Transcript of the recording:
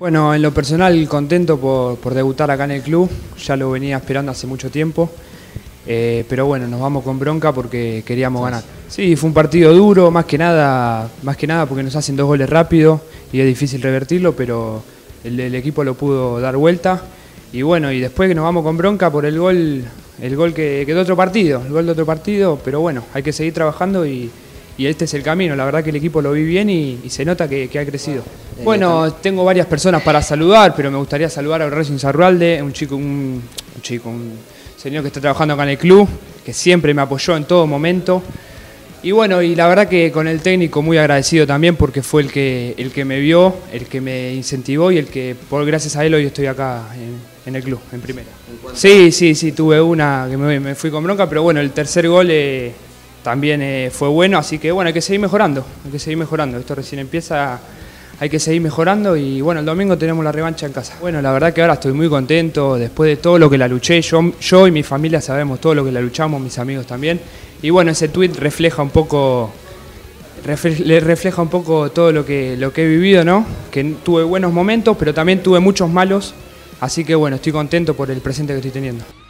Bueno, en lo personal contento por debutar acá en el club, ya lo venía esperando hace mucho tiempo, pero bueno, nos vamos con bronca porque queríamos ganar. Sí, fue un partido duro, más que nada porque nos hacen 2 goles rápido y es difícil revertirlo, pero el equipo lo pudo dar vuelta. Y bueno, y después que nos vamos con bronca por el gol que de otro partido, el gol de otro partido, pero bueno, hay que seguir trabajando y este es el camino. La verdad que el equipo lo vi bien y se nota que ha crecido. Bueno, tengo varias personas para saludar, pero me gustaría saludar a Racing Insaurralde, un señor que está trabajando acá en el club, que siempre me apoyó en todo momento. Y bueno, y la verdad que con el técnico muy agradecido también porque fue el que me vio, el que me incentivó y el que, gracias a él, hoy estoy acá en el club, en primera. Sí, tuve una que me fui con bronca, pero bueno, el tercer gol también fue bueno, así que bueno, hay que seguir mejorando, esto recién empieza, hay que seguir mejorando y bueno, el domingo tenemos la revancha en casa. Bueno, la verdad que ahora estoy muy contento, después de todo lo que la luché, yo y mi familia sabemos todo lo que la luchamos, mis amigos también, y bueno, ese tuit refleja un poco todo lo que he vivido, ¿no? Que tuve buenos momentos, pero también tuve muchos malos, así que bueno, estoy contento por el presente que estoy teniendo.